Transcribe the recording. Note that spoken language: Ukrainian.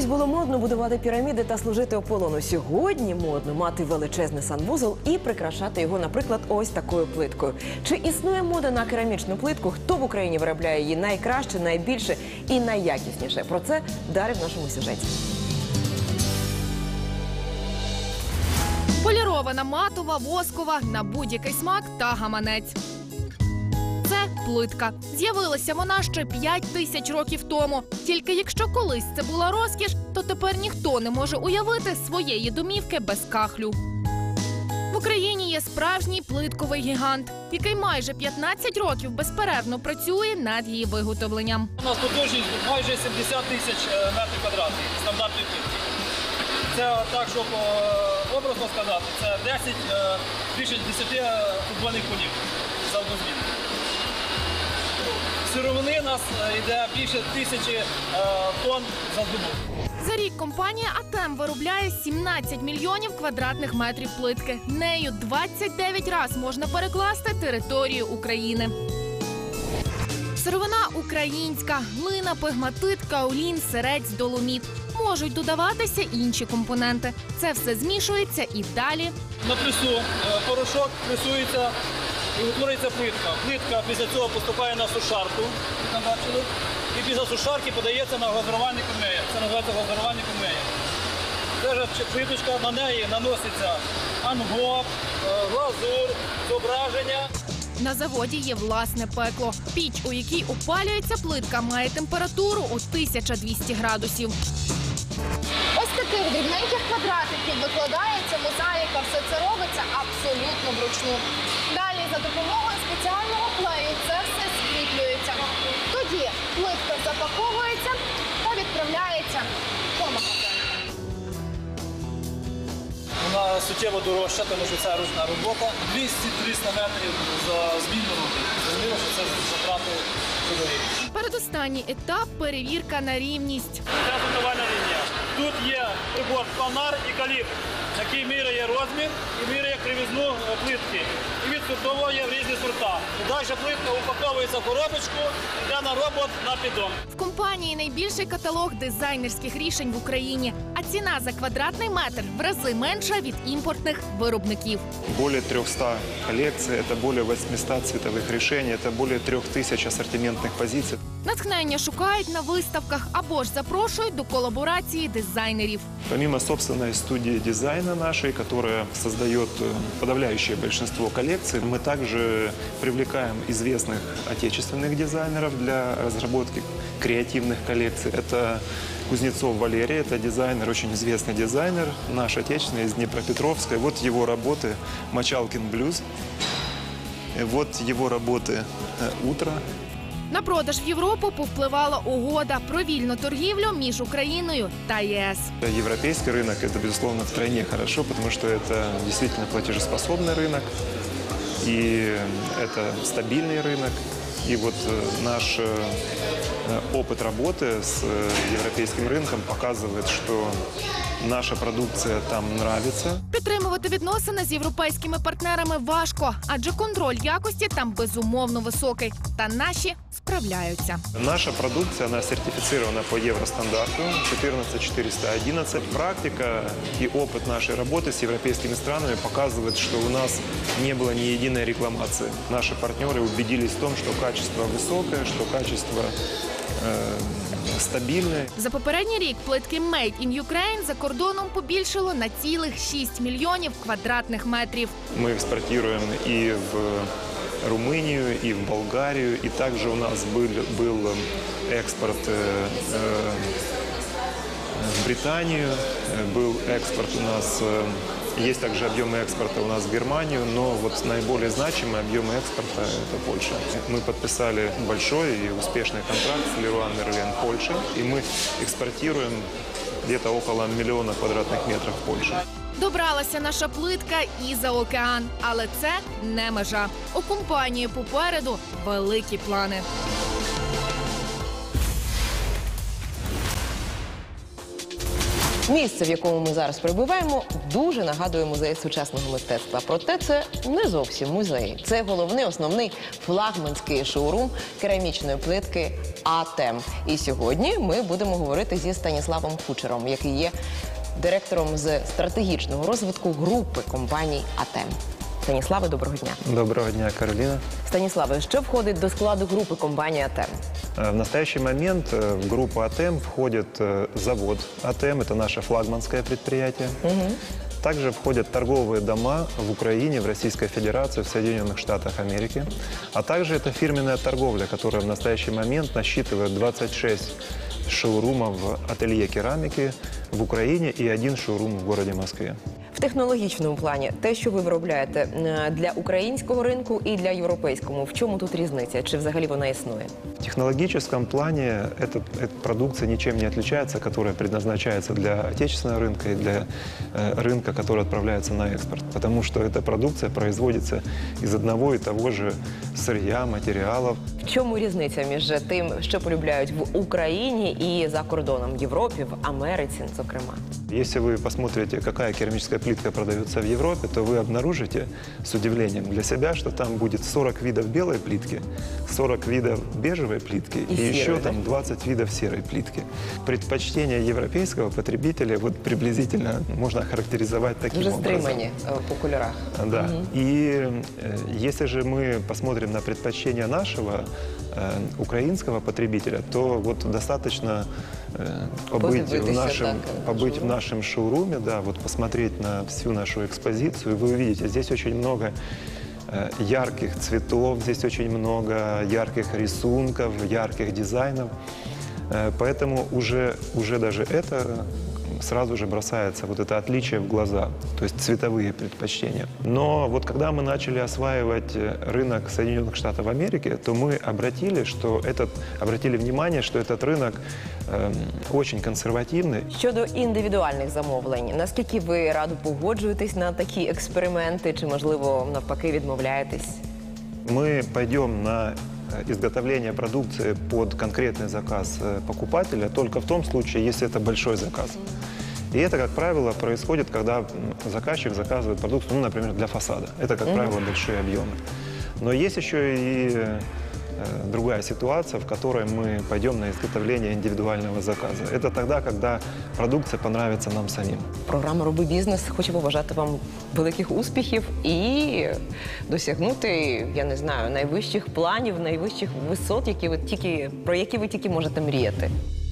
Колись було модно будувати піраміди та служити Аполлону. Сьогодні модно мати величезний санвузол і прикрашати його, наприклад, ось такою плиткою. Чи існує мода на керамічну плитку? Хто в Україні виробляє її найкраще, найбільше і найякісніше? Про це далі в нашому сюжеті. Полірована, матова, воскова, на будь-який смак та гаманець. Це плитка. З'явилася вона ще 5000 років тому. Тільки якщо колись це була розкіш, то тепер ніхто не може уявити своєї домівки без кахлю. В Україні є справжній плитковий гігант, який майже 15 років безперервно працює над її виготовленням. У нас потужність майже 70 тисяч метрів квадратних стандартної плитки. Це так, щоб образно сказати, це більше 10 футбольних полів за одну зміну. Сировини у нас йде більше 1000 тонн за добу. За рік компанія «Атем» виробляє 17 мільйонів квадратних метрів плитки. Нею 29 разів можна перекласти територію України. Сировина українська – глина, пегматит, каолін, сирець, доломіт. Можуть додаватися інші компоненти. Це все змішується і далі. На пресу порошок пресується і утворюється плитка. Плитка після цього поступає на сушарку, як ми бачили, і після сушарки подається на глазурувальний конвеєр. Це називається глазурувальний конвеєр. Це ж плиточка, на неї наноситься ангоп, глазур, зображення. На заводі є власне пекло. Піч, у якій опалюється плитка, має температуру у 1200 градусів. Ось таких дрібненьких квадратиків викладається мозаїка. Все це робиться абсолютно вручну. Далі за допомогою спеціального клею це все скріплюється. Тоді плитка запаковується та відправляється по магазину. Вона суттєво дорожча, тому що це ручна робота. 200-300 метрів за зміну робить. Зрозуміло, що це затрати чудові. Передостанній етап – перевірка на рівність. Це фунтувальна лінія. Тут є прибор планар і калібр, який міряє розмір і міряє кривизну плитки. І відсортовує в різні сорта. І далі плитка упаковується в коробочку, йде на робот на піддон. В компанії найбільший каталог дизайнерських рішень в Україні, а ціна за квадратний метр в рази менша від імпортних виробників. Более 300 коллекций, это более 800 цветовых решений, это более 3000 ассортиментных позиций. Натхнення шукають на виставках або ж запрошують до колаборації дизайнерів. Помимо собственной студии дизайна нашей, которая создает подавляющее большинство коллекций, мы также привлекаем известных отечественных дизайнеров для разработки креативных коллекций. Это Кузнецов Валерий, это дизайнер, очень известный дизайнер, наш отечественный из Днепропетровска. Вот его работы «Мочалкин блюз», вот его работы «Утро». На продаж в Європу повпливала угода про вільну торгівлю між Україною та ЄС. Европейский рынок – это, безусловно, втройне хорошо, потому что это действительно платежеспособный рынок, и это стабильный рынок. И вот наш опыт работы с европейским рынком показывает, что наша продукция там нравится. Підтримувати відносини з європейськими партнерами важко, адже контроль якості там безумовно високий. Та наші справляються. Наша продукция, она сертифицирована по евростандарту 14411. Практика и опыт нашей работы с европейскими странами показывает, что у нас не было ни единой рекламации. Наши партнеры убедились в том, что качество высокое, что качество стабільне. За попередній рік плитки «Made in Ukraine» за кордоном побільшало на цілих 6 мільйонів квадратних метрів. Мы экспортируем и в Румынию, и в Болгарию, и также у нас был экспорт в Британию, был экспорт у нас, есть также объемы экспорта у нас в Германию, но вот наиболее значимые объемы экспорта – это Польша. Мы подписали большой и успешный контракт с Leroy Merlin Польша, и мы экспортируем где-то около 1 миллиона квадратных метров в Польшу. Добралася наша плитка і за океан, але це не межа. У компанії попереду великі плани. Місце, в якому ми зараз перебуваємо, дуже нагадує музей сучасного мистецтва. Проте це не зовсім музей. Це головний, основний флагманський шоурум керамічної плитки «АТЕМ». І сьогодні ми будемо говорити зі Станіславом Кучером, який є директором з стратегічного розвитку групи компаній «АТЕМ». Станіславе, доброго дня. Доброго дня, Каролина. Станіславе, що входить до складу групи компанії «АТЕМ»? В настоящий момент в группу АТЕМ входит завод АТЕМ, это наше флагманское предприятие. Также входят торговые дома в Украине, в Российской Федерации, в Соединенных Штатах Америки. А также это фирменная торговля, которая в настоящий момент насчитывает 26 шоурумов ателье керамики в Украине и 1 шоурум в городе Москве. В технологічному плані те, що ви виробляєте для українського ринку і для європейського, в чому тут різниця? Чи взагалі вона існує? В технологическом плане эта продукция ничем не отличается, которая предназначается для отечественного рынка и для рынка, который отправляется на экспорт. Потому что эта продукция производится из одного и того же сырья, материалов. В чому різниця між тим, що полюбляють в Україні і за кордоном, в Європі, в Америці, зокрема? Если вы посмотрите, какая керамическая плитка продается в Европе, то вы обнаружите с удивлением для себя, что там будет 40 видов белой плитки, 40 видов бежевой плитки И серой, еще да? там 20 видов серой плитки. Предпочтение европейского потребителя вот приблизительно можно охарактеризовать таким Дуже образом. стримані по кольорах. Да. И если же мы посмотрим на предпочтение нашего украинского потребителя, то вот достаточно побыть в нашем шоуруме, да, вот посмотреть на всю нашу экспозицию, вы увидите, здесь очень много ярких цветов, здесь очень много ярких рисунков, ярких дизайнов. Поэтому уже даже это сразу же бросается вот это отличие в глаза, то есть цветовые предпочтения. Но вот когда мы начали осваивать рынок Соединенных Штатов Америки, то мы обратили внимание, что этот рынок очень консервативный. Щодо індивідуальних замовлень, наскільки ви радо погоджуєтесь на такі експерименти, чи, можливо, навпаки, відмовляєтесь? Мы пойдем на изготовление продукции под конкретный заказ покупателя только в том случае, если это большой заказ. И это, как правило, происходит, когда заказчик заказывает продукцию, например, для фасада. Это, как правило, большие объемы. Но есть еще и другая ситуация, в которой мы пойдем на изготовление индивидуального заказа. Это тогда, когда продукция понравится нам самим. Програма «Роби бізнес» хоче побажати вам великих успіхів і досягнути, я не знаю, найвищих планів, найвищих висот, про які ви тільки можете мріяти.